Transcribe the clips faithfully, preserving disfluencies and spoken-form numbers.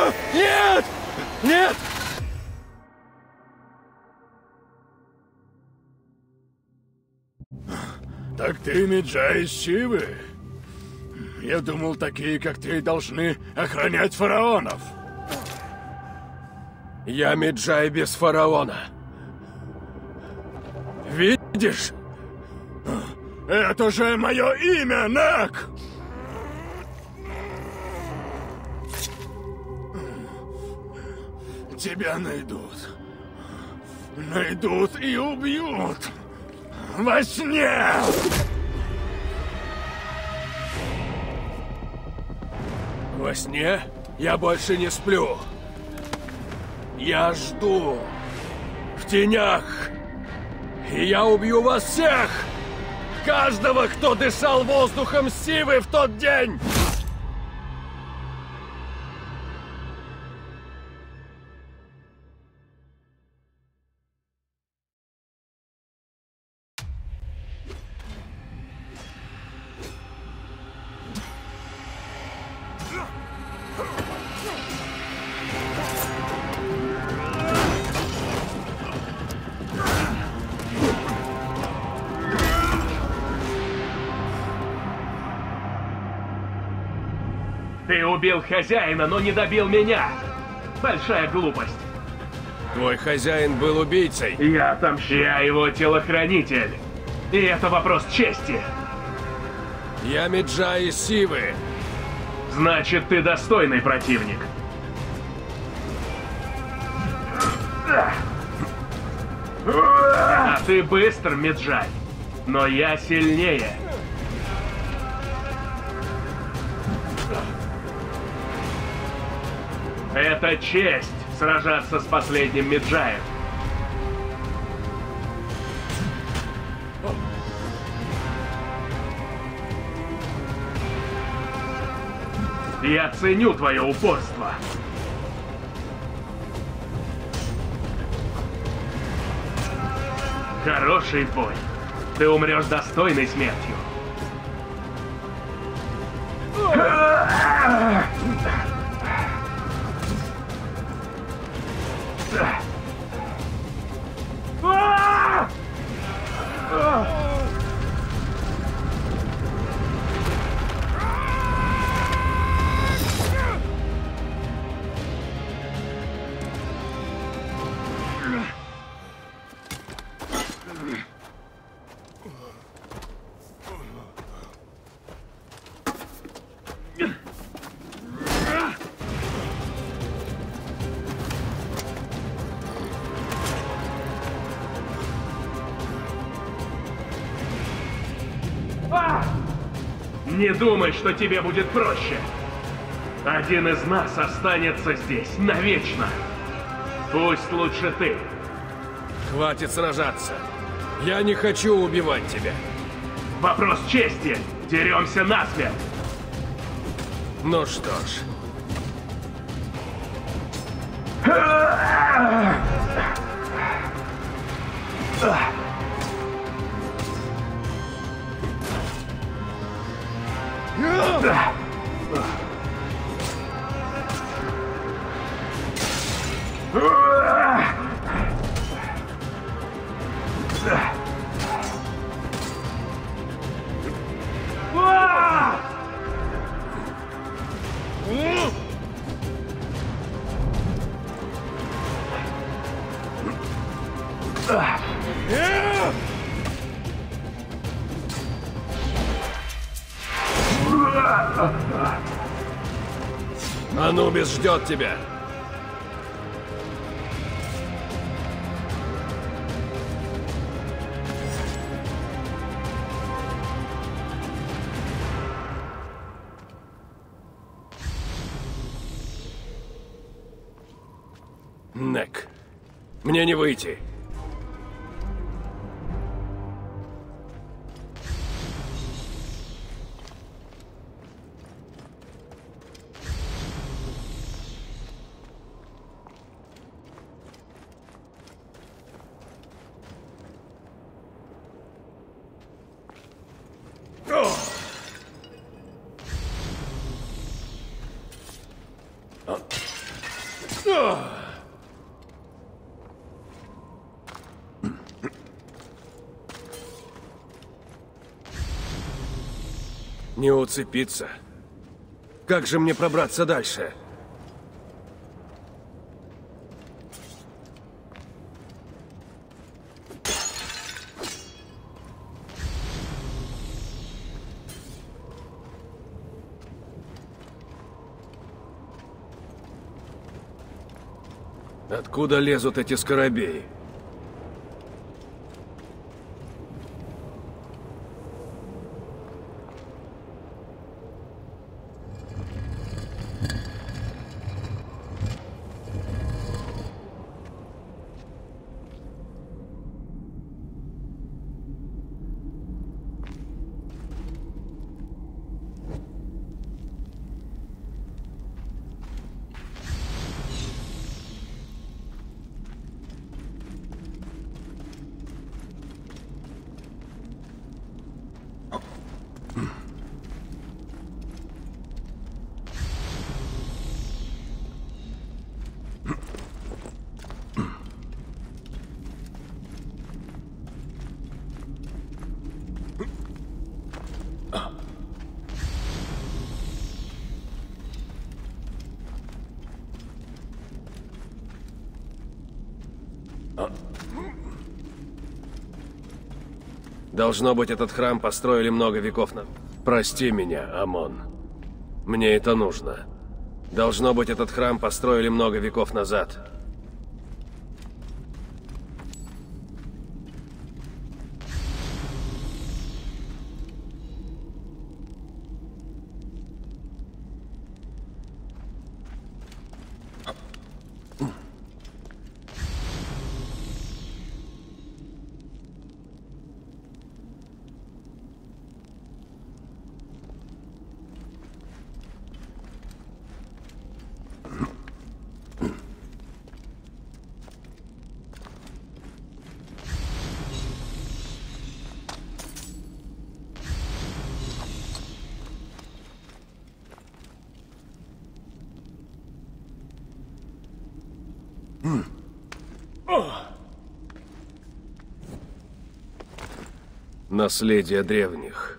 Нет! Нет! Так ты Меджай из Сивы? Я думал, такие, как ты, должны охранять фараонов. Я Меджай без фараона. Видишь? Это же мое имя, Нек! Тебя найдут. Найдут и убьют. Во сне! Во сне я больше не сплю. Я жду. В тенях. И я убью вас всех! Каждого, кто дышал воздухом Сивы в тот день! Ты убил хозяина, но не добил меня. Большая глупость. Твой хозяин был убийцей. Я отомщу. Я его телохранитель. И это вопрос чести. Я Меджай из Сивы. Значит, ты достойный противник. А ты быстр, Меджай. Но я сильнее. Это честь сражаться с последним Меджаем. Я ценю твое упорство. Хороший бой. Ты умрешь достойной смертью. Не думай, что тебе будет проще. Один из нас останется здесь навечно. Пусть лучше ты. Хватит сражаться. Я не хочу убивать тебя. Вопрос чести. Деремся насмерть. Ну что ж. Анубис ждет тебя. Нек, мне не выйти. Не уцепиться. Как же мне пробраться дальше? Откуда лезут эти скоробеи? Должно быть, этот храм построили много веков назад. Прости меня, Амон. Мне это нужно. Должно быть, этот храм построили много веков назад. Наследие древних.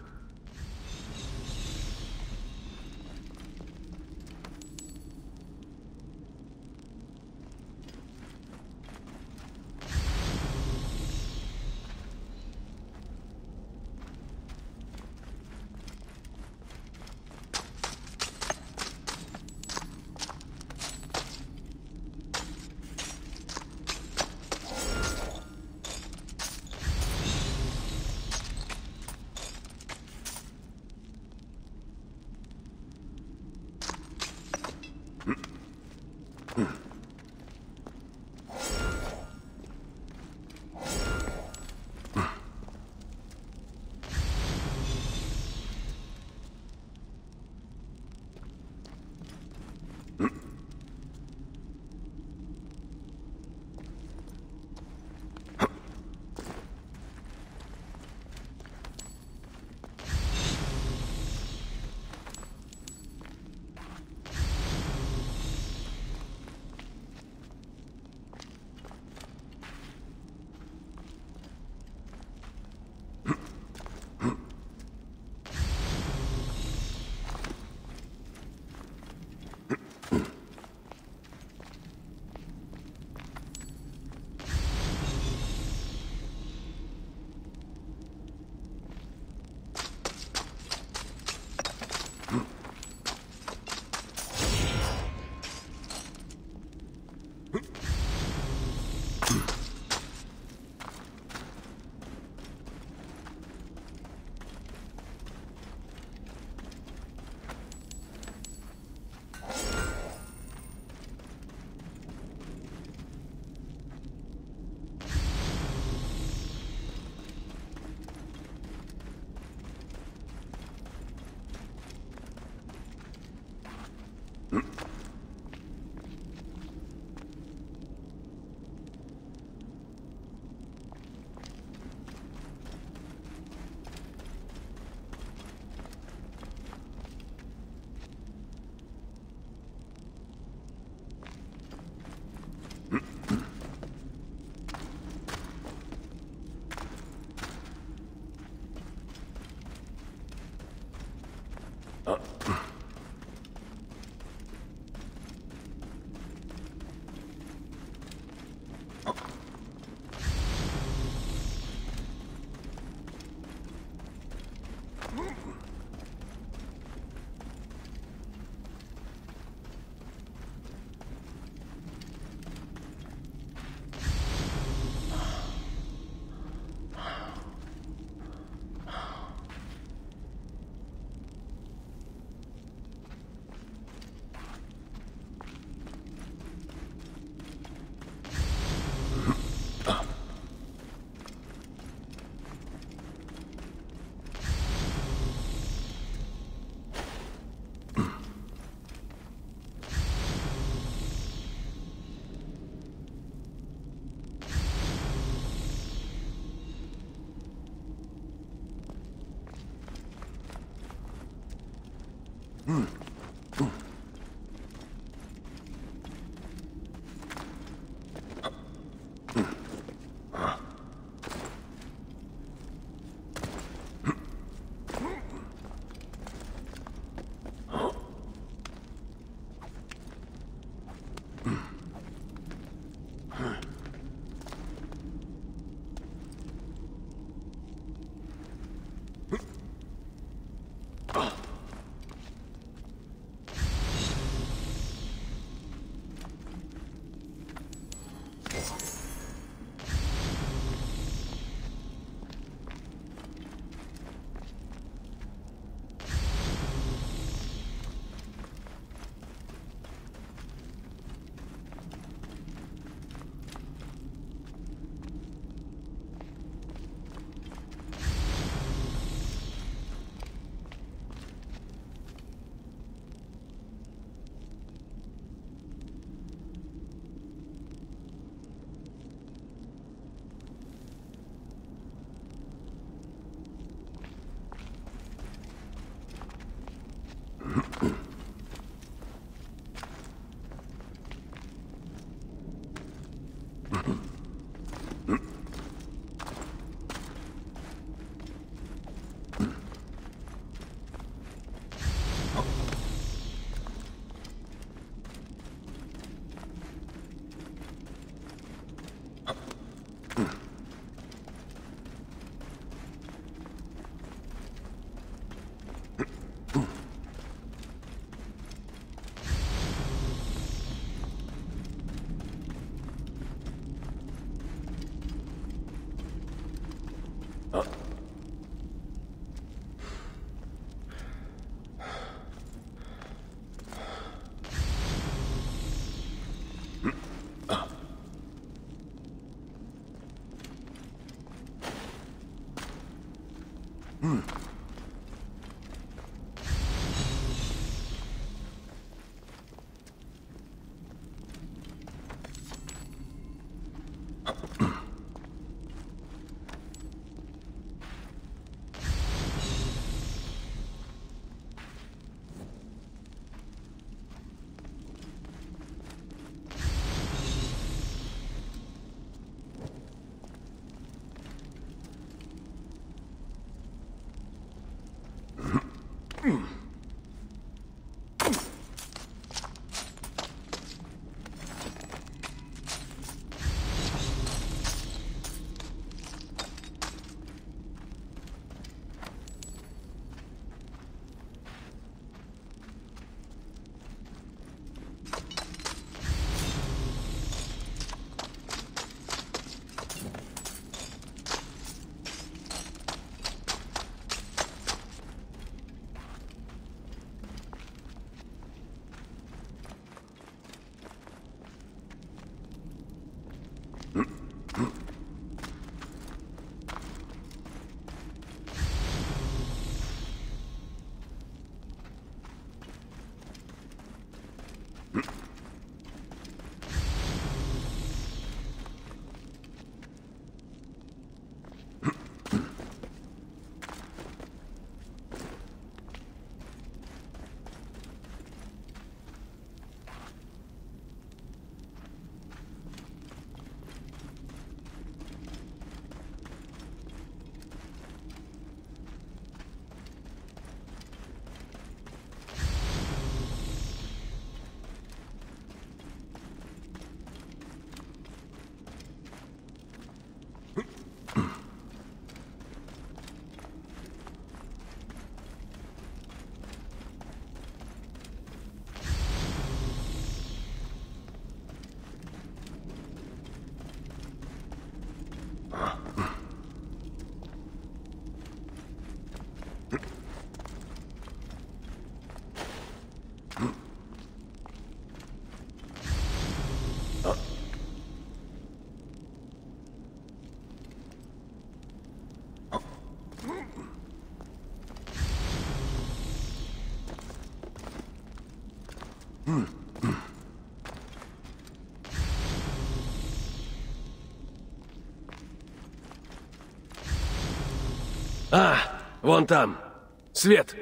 А, вон там. Свет.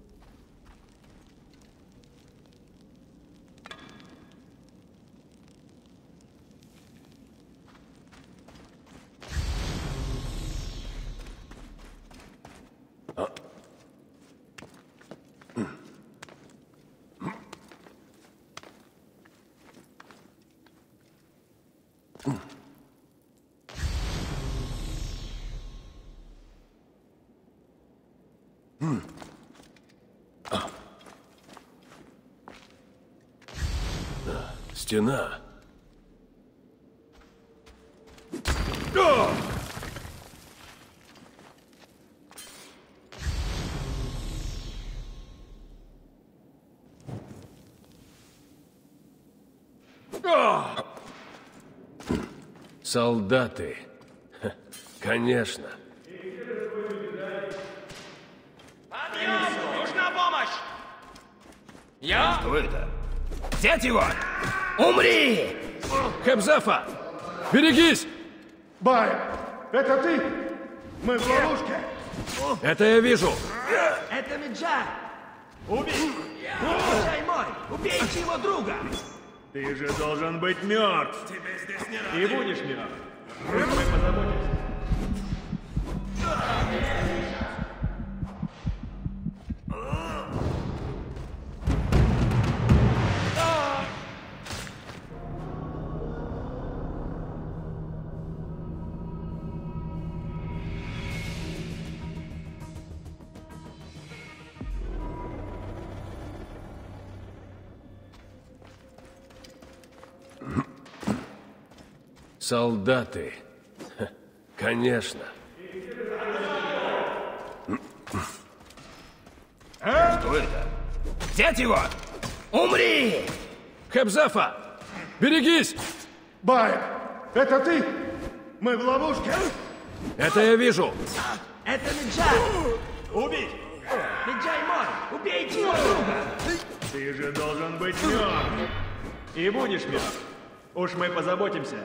Стена. Солдаты. Конечно. Подъем! Нужна помощь! Я? Что это? Взять его! Умри! Кэбзафа! Берегись! Байк, это ты? Мы в ловушке. Это я вижу. Это Меджай! Убей! Меджай мой! Убейте его друга! Ты же должен быть мертв. Тебе здесь не рады. И будешь мертв. Мы позаботимся. Солдаты. Ха, конечно. А? Что это? Взять его! Умри! Кэбзафа! Берегись! Байк, это ты? Мы в ловушке. Это я вижу. Это Меджай! Убить! Меджай мой! Убейте его друга! Ты же должен быть мертв. И будешь мертв. Уж мы позаботимся.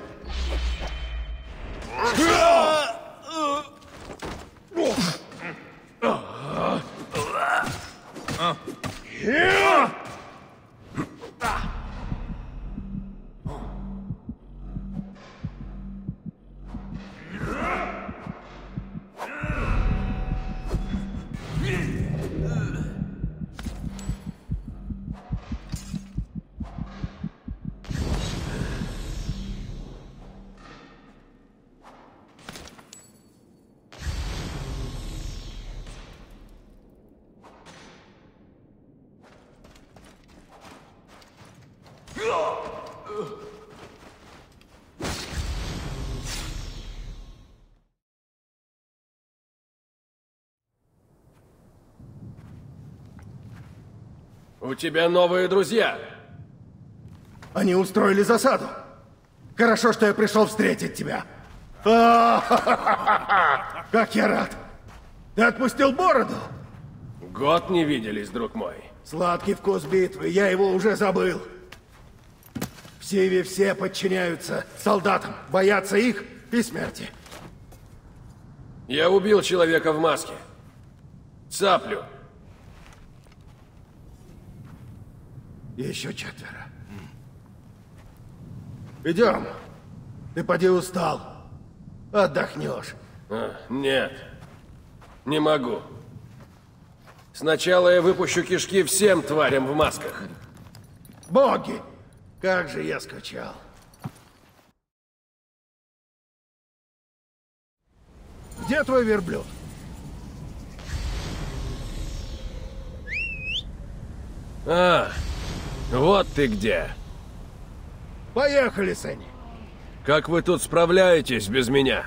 У тебя новые друзья. Они устроили засаду. Хорошо, что я пришел встретить тебя. А-ха-ха-ха-ха! Как я рад. Ты отпустил бороду? Год не виделись, друг мой. Сладкий вкус битвы, я его уже забыл. В Сиве все подчиняются солдатам, боятся их и смерти. Я убил человека в маске. Цаплю. Еще четверо. Идем. Ты поди устал. Отдохнешь. А, нет. Не могу. Сначала я выпущу кишки всем тварям в масках. Боги! Как же я скучал. Где твой верблюд? А, вот ты где. Поехали, Сэнни. Как вы тут справляетесь без меня?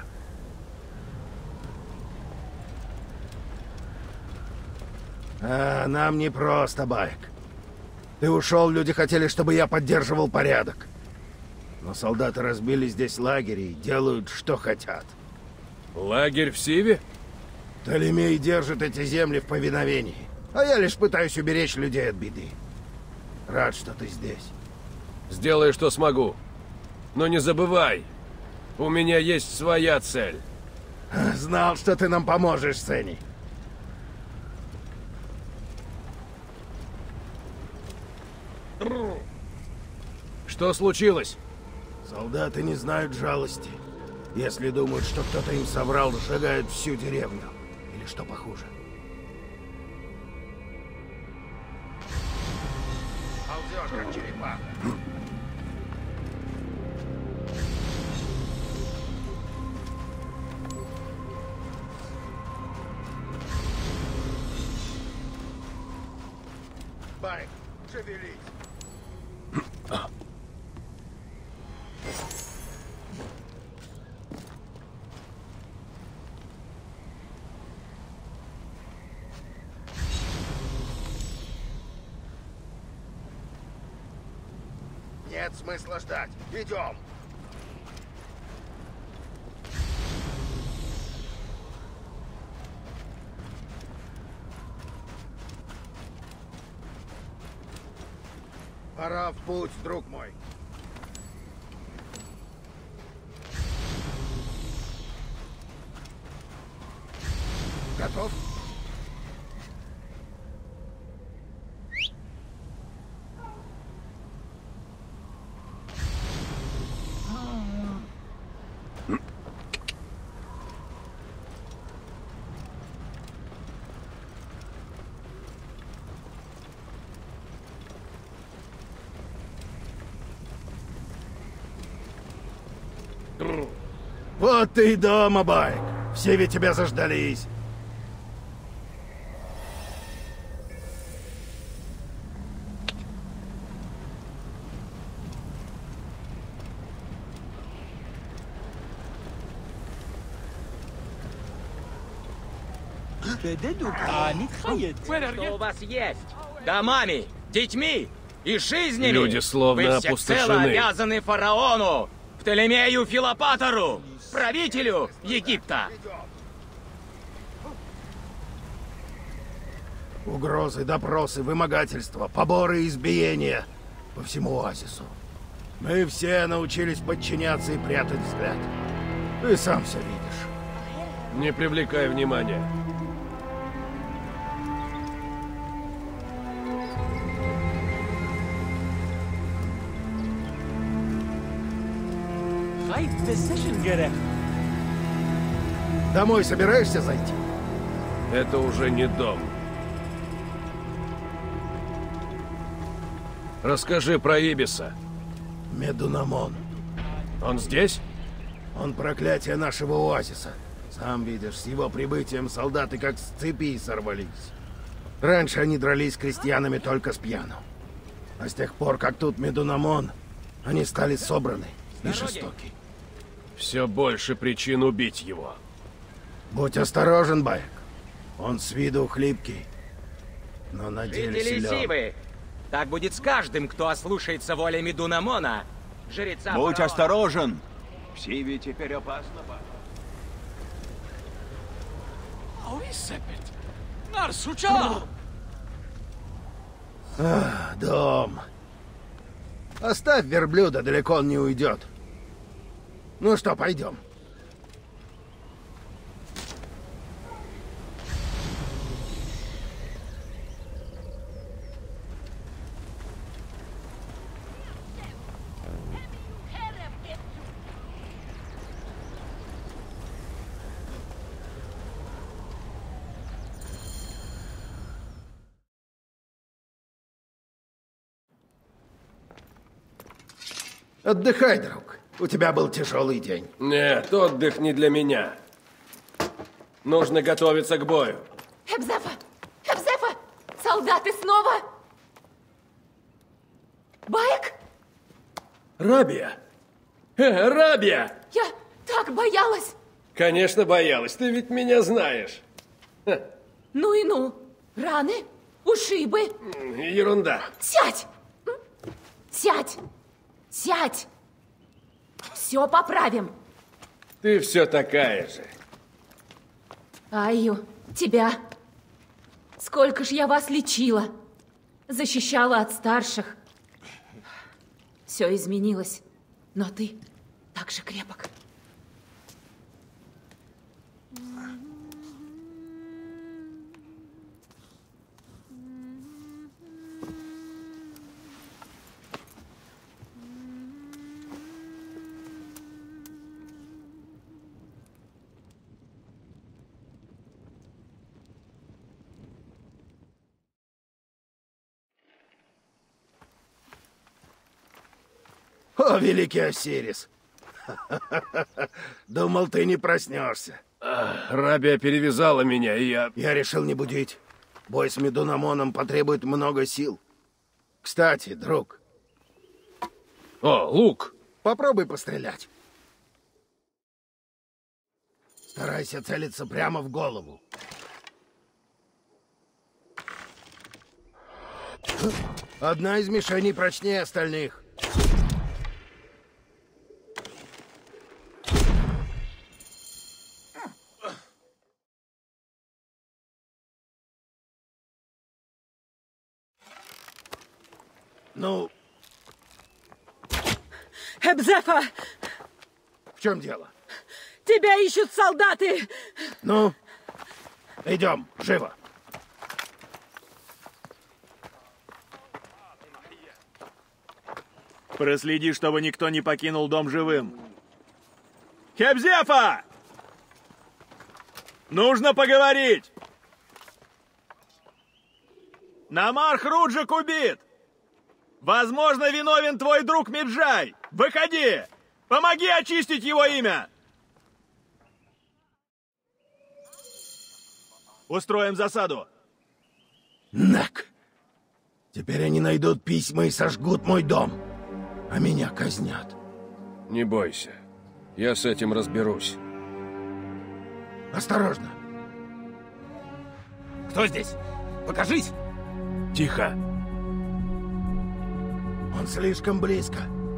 А, нам не просто, Байк. Ты ушел, люди хотели, чтобы я поддерживал порядок. Но солдаты разбили здесь лагерь и делают, что хотят. Лагерь в Сиве? Толемей держит эти земли в повиновении, а я лишь пытаюсь уберечь людей от беды. Рад, что ты здесь. Сделаю, что смогу. Но не забывай, у меня есть своя цель. Знал, что ты нам поможешь, Сенни. Что случилось? Солдаты не знают жалости. Если думают, что кто-то им соврал, сжигают всю деревню. Или что похуже. Ползешь, как черепаха. Байк, шевелись. Нет смысла ждать. Идем. Пора в путь, друг мой. Готов? Вот ты и дома, Байк. Все ведь тебя заждались. Что у вас есть? Домами, детьми и жизнями. Люди словно Вы всецело опустошены. обязаны фараону, Птолемею Филопатору, правителю Египта. Угрозы, допросы, вымогательства, поборы и избиения по всему оазису. Мы все научились подчиняться и прятать взгляд. Ты сам все видишь. Не привлекай внимания. Домой собираешься зайти? Это уже не дом. Расскажи про Ибиса. Медунамон. Он здесь? Он проклятие нашего оазиса. Сам видишь, с его прибытием солдаты как с цепи сорвались. Раньше они дрались с крестьянами только с пьяну. А с тех пор, как тут Медунамон, они стали собраны и жестоки. Все больше причин убить его. Будь осторожен, Байк. Он с виду хлипкий, но на деле Жители силен. Сивы. Так будет с каждым, кто ослушается воли Медунамона, жреца Будь фараона. осторожен. В Сиве теперь опасно. Ах, дом. Оставь верблюда, далеко он не уйдет. Ну что, пойдем. Отдыхай, друг. У тебя был тяжелый день. Нет, отдых не для меня. Нужно готовиться к бою. Хебзефа! Хебзефа! Солдаты снова! Байк? Рабия! Э, Рабия! Я так боялась! Конечно, боялась. Ты ведь меня знаешь. Ну и ну. Раны? Ушибы? Ерунда. Сядь! М? Сядь! Сядь! Все поправим. Ты все такая же. Айю, тебя. Сколько ж я вас лечила. Защищала от старших. Все изменилось, но ты так же крепок. О, великий Осирис! Думал, ты не проснешься. Рабия перевязала меня, и я... Я решил не будить. Бой с Медунамоном потребует много сил. Кстати, друг, О, лук! попробуй пострелять. Старайся целиться прямо в голову. Одна из мишеней прочнее остальных. Ну, Хебзефа, в чем дело? тебя ищут солдаты! Ну, идем, живо. Проследи, чтобы никто не покинул дом живым. Хебзефа! Нужно поговорить! Намар Хруджик убит! Возможно, виновен твой друг Меджай! Выходи! Помоги очистить его имя! Устроим засаду. Нак! Теперь они найдут письма и сожгут мой дом, а меня казнят. Не бойся. Я с этим разберусь. Осторожно! Кто здесь? Покажись! Тихо. Он слишком близко.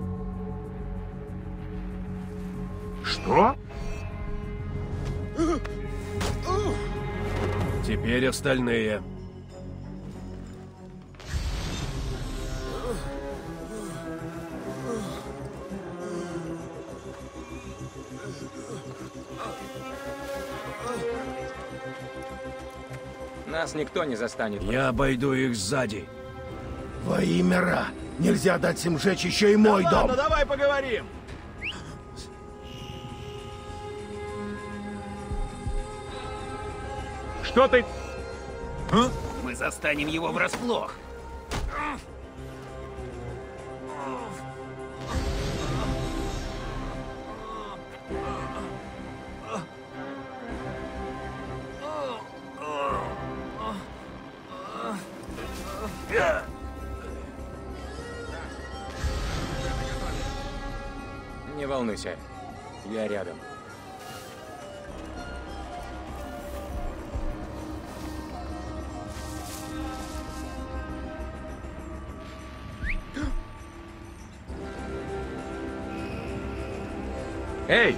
Что? Теперь остальные. Нас никто не застанет. Я обойду их сзади. Во имя Ра! Нельзя дать им сжечь еще и мой Да дом! ладно, давай поговорим! Что ты... А? Мы застанем его врасплох. Не волнуйся, я рядом. Эй!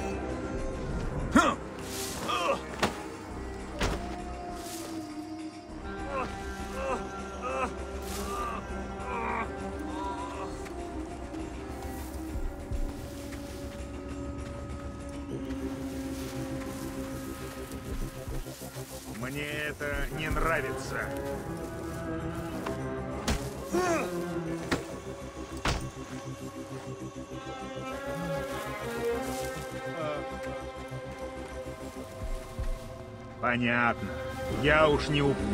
Мне это не нравится. Понятно. Я уж не уп...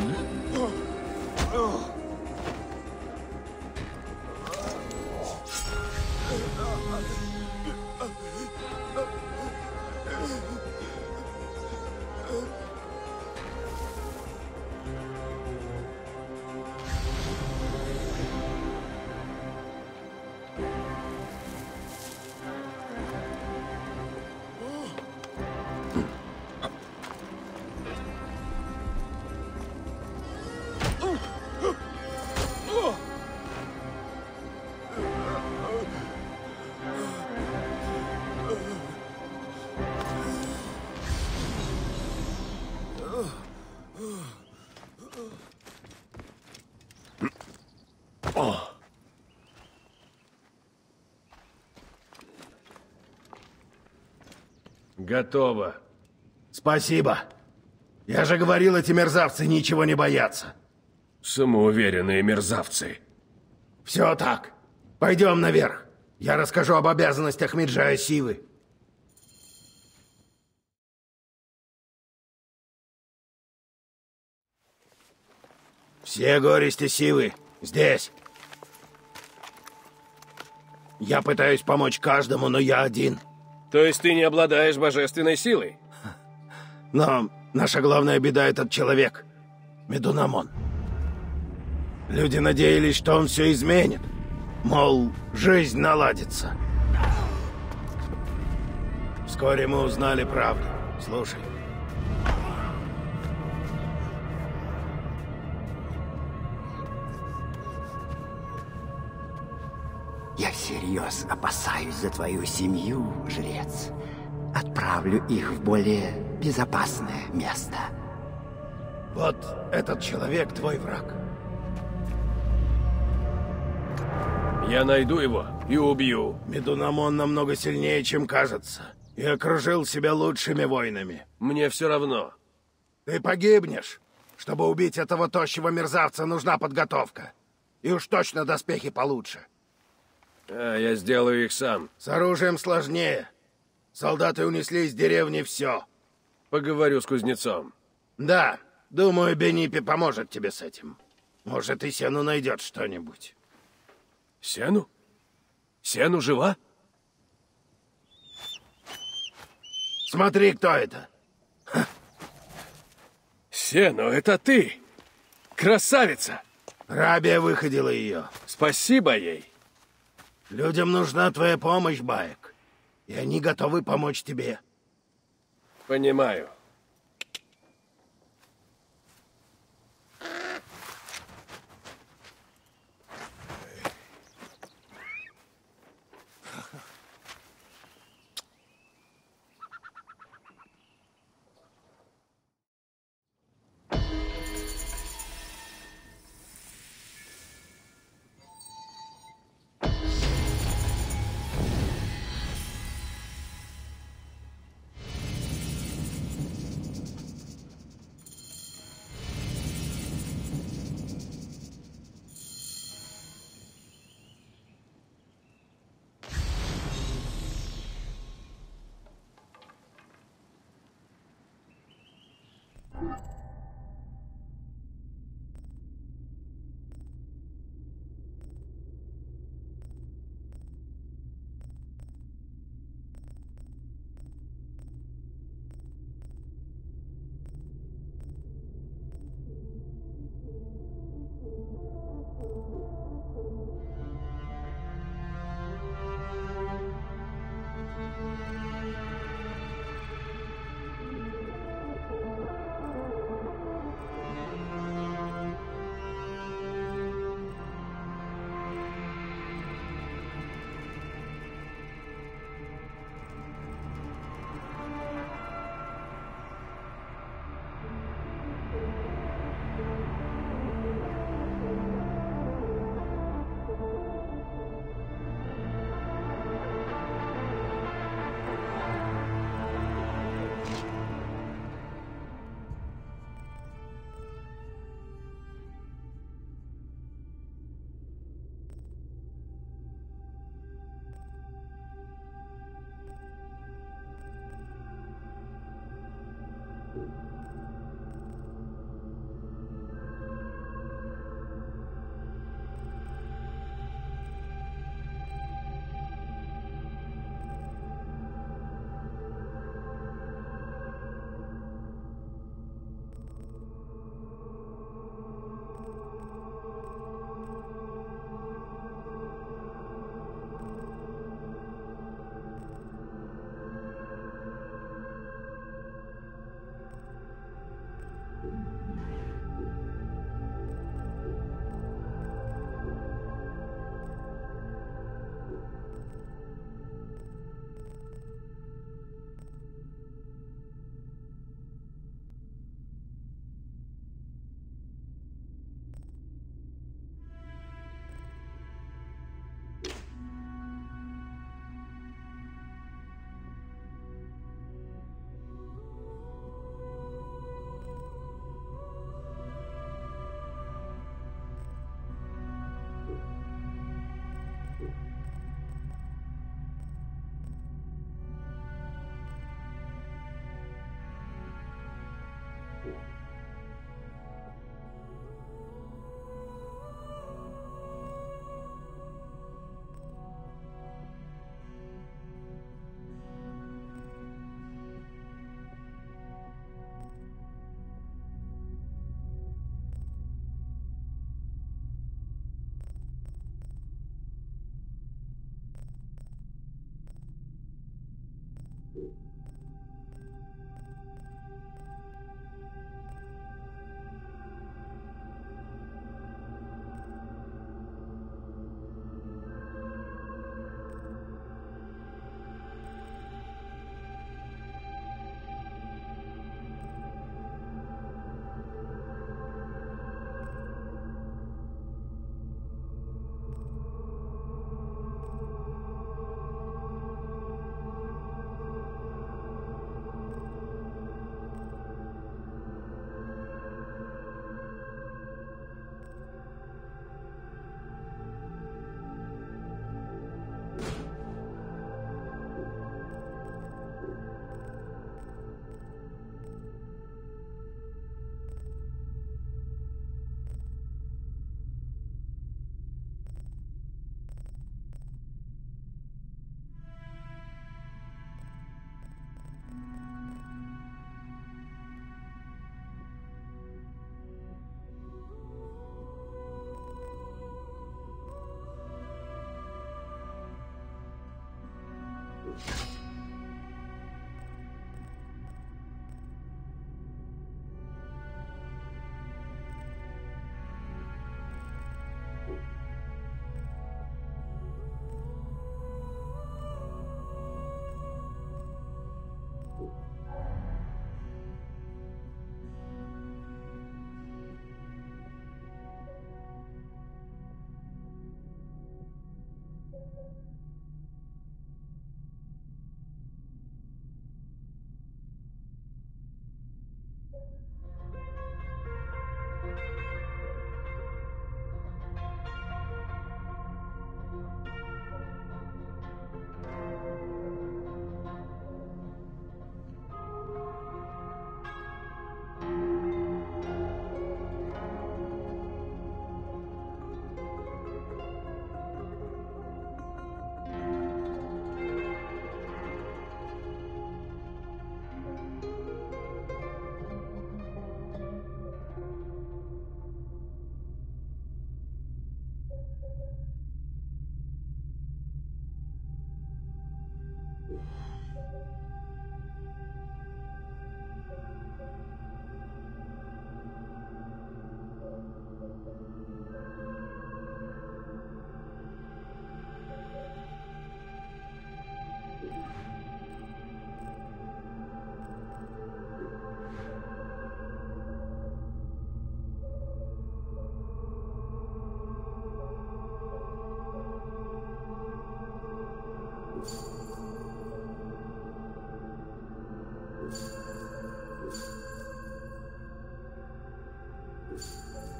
Готово. Спасибо. Я же говорил, эти мерзавцы ничего не боятся. Самоуверенные мерзавцы. Все так. Пойдем наверх. Я расскажу об обязанностях Меджая Сивы. Все горести Сивы здесь. Я пытаюсь помочь каждому, но я один. То есть ты не обладаешь божественной силой? Но наша главная беда — этот человек. Медунамон. Люди надеялись, что он все изменит. Мол, жизнь наладится. Вскоре мы узнали правду. Слушай. Я всерьез опасаюсь за твою семью, жрец. Отправлю их в более безопасное место. Вот этот человек твой враг. Я найду его и убью. Медунамон намного сильнее, чем кажется. И окружил себя лучшими воинами. Мне все равно. Ты погибнешь. Чтобы убить этого тощего мерзавца, нужна подготовка. И уж точно доспехи получше. А, я сделаю их сам. С оружием сложнее. Солдаты унесли из деревни все. Поговорю с кузнецом. Да, думаю, Бенипи поможет тебе с этим. Может, и Сену найдет что-нибудь. Сену? Сену жива? Смотри, кто это. Ха. Сену, это ты! Красавица! Рабия выходила ее. Спасибо ей. Людям нужна твоя помощь, Баек. И они готовы помочь тебе. Понимаю.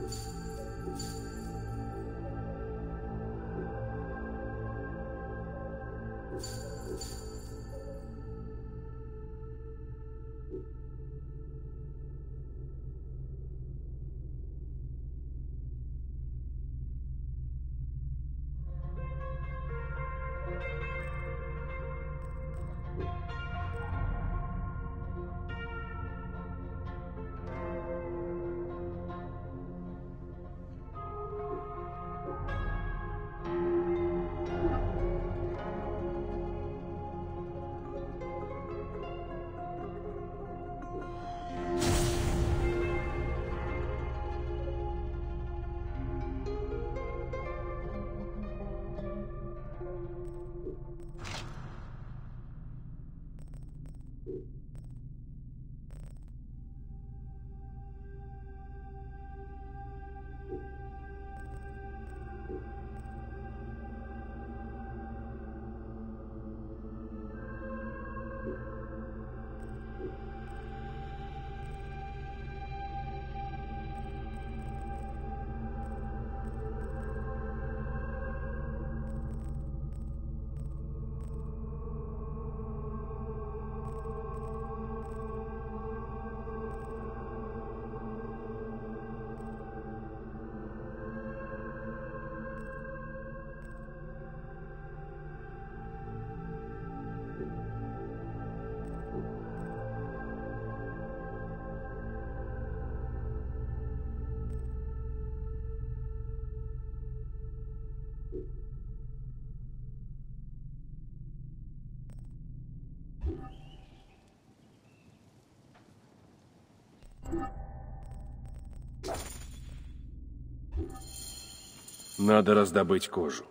Надо раздобыть кожу.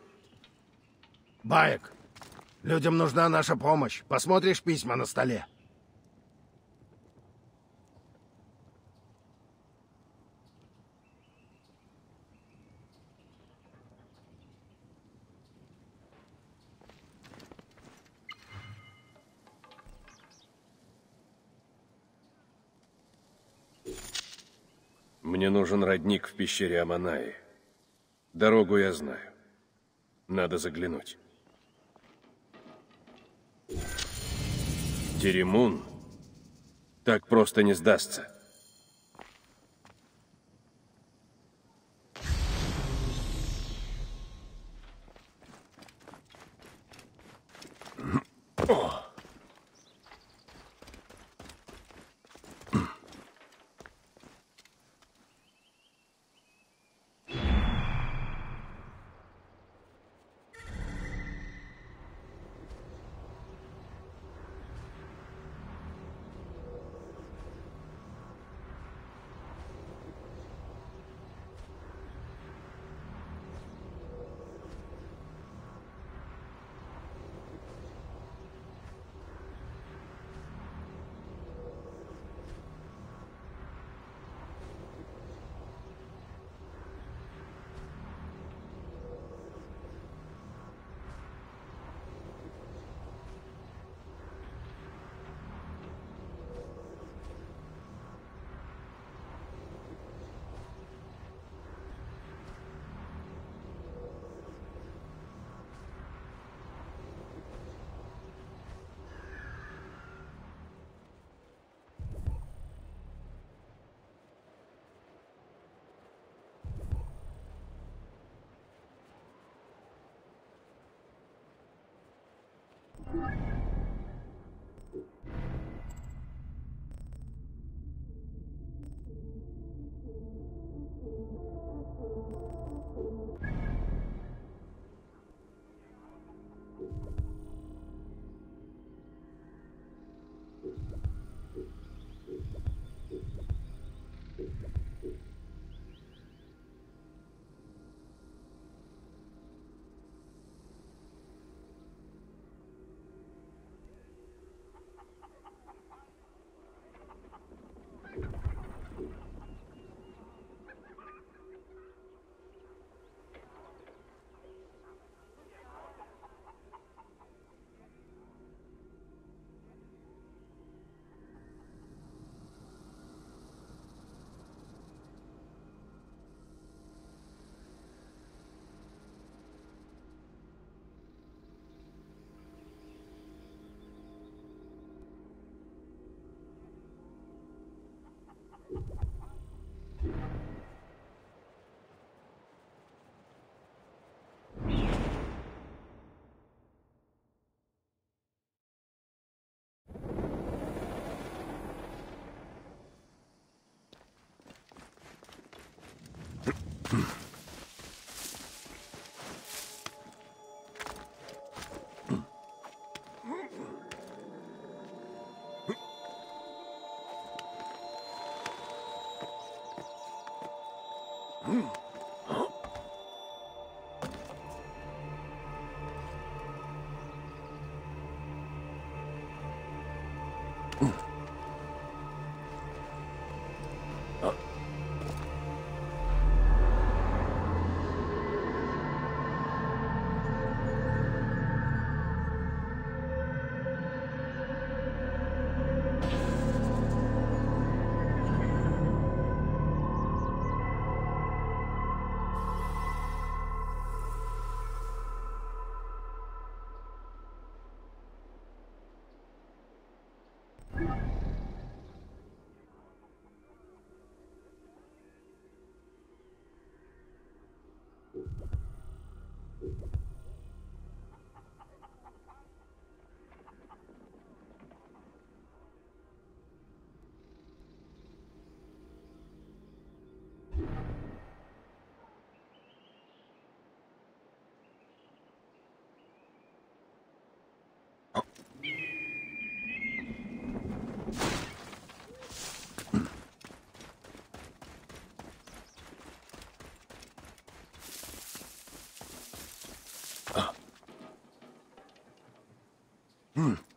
Баек, людям нужна наша помощь. Посмотришь письма на столе? Мне нужен родник в пещере Аманаи. Дорогу я знаю. Надо заглянуть. Теремун так просто не сдастся. Hmm.